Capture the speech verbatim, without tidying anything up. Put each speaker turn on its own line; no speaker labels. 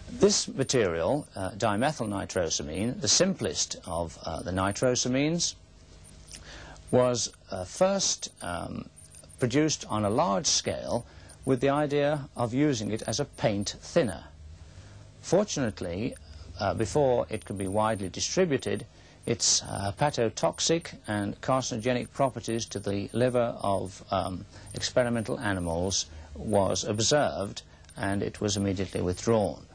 This material, uh, dimethyl nitrosamine, the simplest of uh, the nitrosamines, was uh, first um, produced on a large scale with the idea of using it as a paint thinner. Fortunately, uh, before it could be widely distributed, its uh, hepatotoxic and carcinogenic properties to the liver of um, experimental animals was observed, and it was immediately withdrawn.